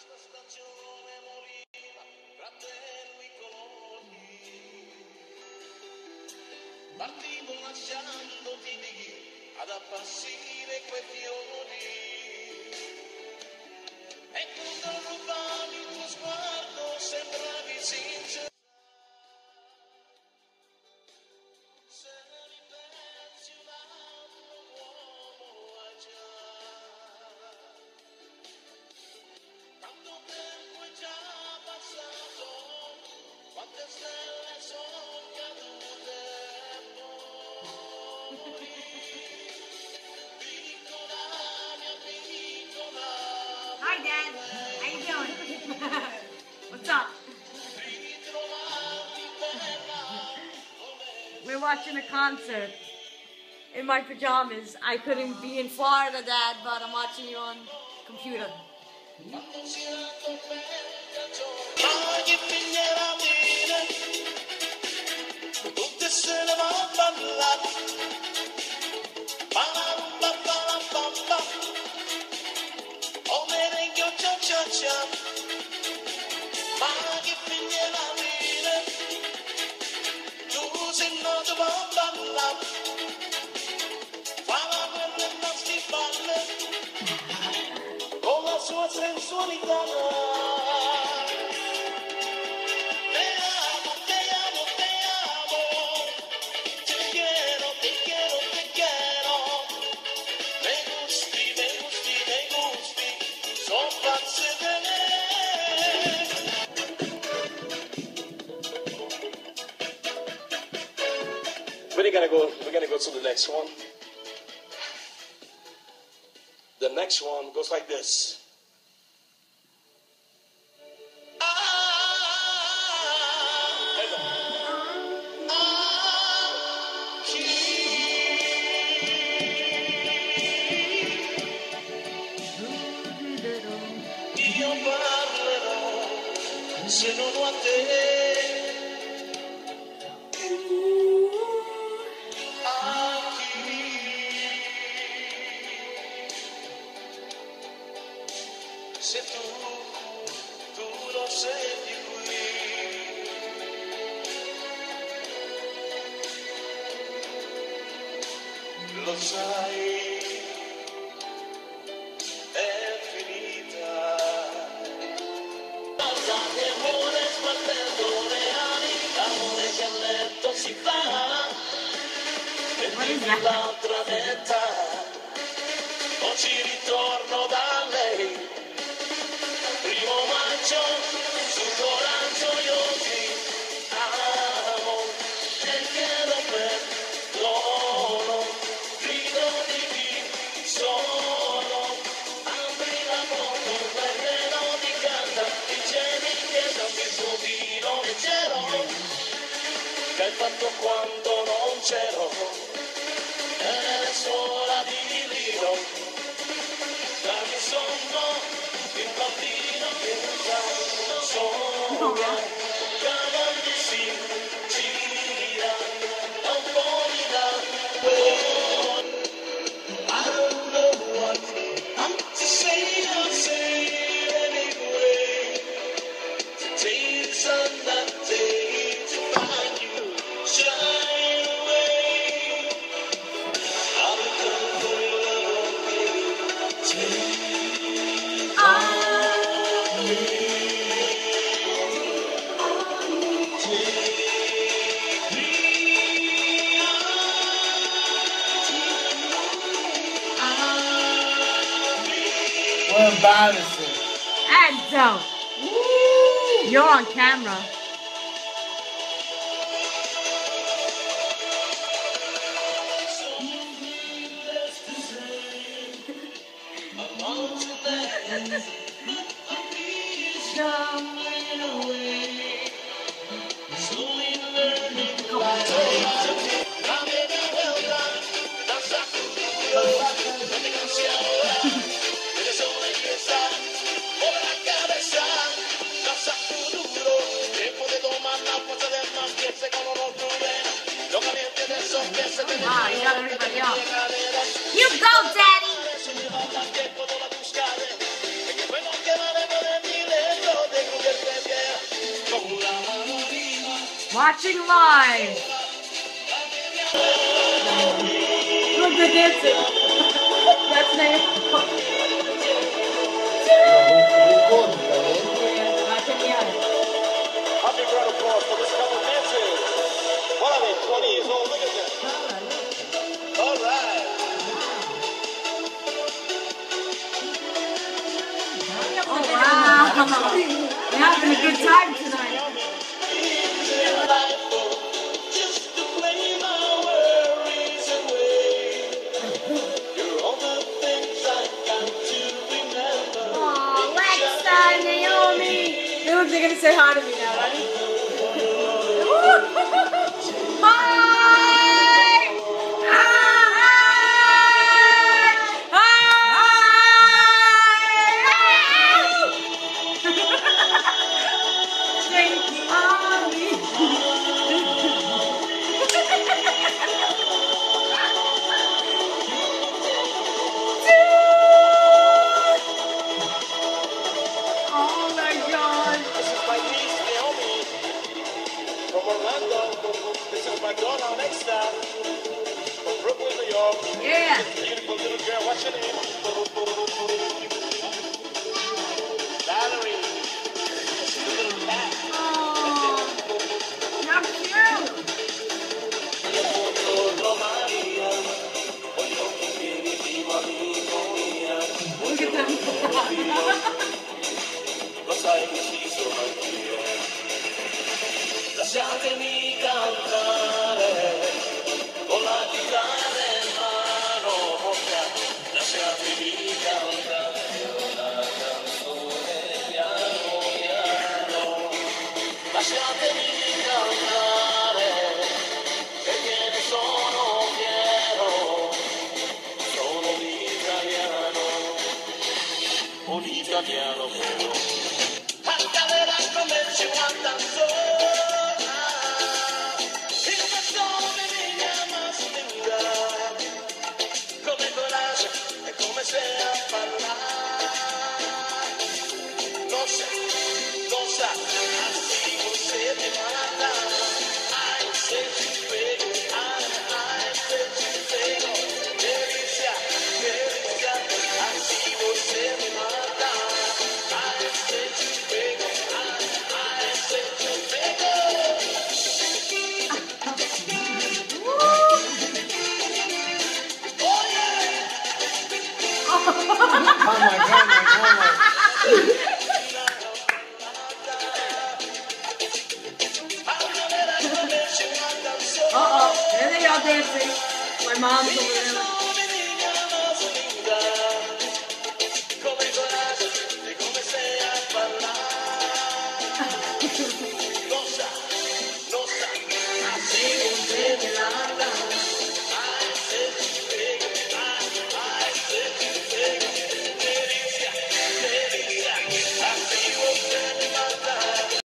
Partivo lasciandoti lì ad appassire quei fiori e quando rubavi il tuo sguardo sembravi sincero. Se ripensi un altro uomo hai già, tanto tempo è già passato, quante stelle sono cadute. Hi, Dad. How you doing? What's up? We're watching a concert in my pajamas. I couldn't be in Florida, Dad, but I'm watching you on computer. Con la sua sensualità. Te amo, te amo, te amo. Te quiero, te quiero, te quiero. Me gusti, me gusti, me gusti. Son pazze de me. We're gonna go to the next one. The next one goes like this. Io parlerò se non ho a te. Se tu lo senti qui, lo sai, è finita. Guardate, amore sbattendo le ali, l'amore che a letto si fa, per dirmi l'altra metà, oggi ritorno da lei. Primo maggio, sul coraggio io ti amo, e chiedo perdono, grido di chi sono, apri la porta, un terreno di carta, dicevi che dammi il suo vino leggero, che hai fatto quando non c'ero, è suola di lino, dammi sonno, il bambino che non sogna, cavalli si gira, un po' mi dà. I don't know what I'm to say, I'll say it anyway. Today's another day to find you, shine away. I'll come for your love, baby. Take on me. We're embarrassing. That's dope. Woo! You're on camera. Ah, you got everybody up. You go, Daddy! Watching live. Look, they're dancing. That's Naomi. Happy round of applause for this couple dancers. What are they, 20 years old? Look at them. All right. Oh, wow. They're having a good time tonight. Just to play my worries away. You're all the things I got to remember. Oh, Lexa, Naomi. They look, they're gonna say hi to me now, ready? Hi! Oh my God! This is my niece, Naomi, from Orlando. This is my daughter, Alexa, from Brooklyn, New York. Yeah! Beautiful little girl. What's your name? Valerie. She's a little cat. Oh, how cute! Look at them. Lo sai che ci sono anch'io. Lasciatemi cantare con la chitarra in mano. Lasciatemi cantare una canzone piano piano. Lasciatemi cantare perché ne sono fiero. Sono un italiano vero. Cantarás come ci guardan sola. Il bastone mi más linda. Come coraggio e come sei a parlare. Non sa, así você me mata. Ai, se te pego, ai, se te pego. Delícia, delícia, así você me mata. Ai, se te pego, ai, se te pego. Oh yeah! Oh my God, my God. Uh-oh, there they are dancing. My mom's over there.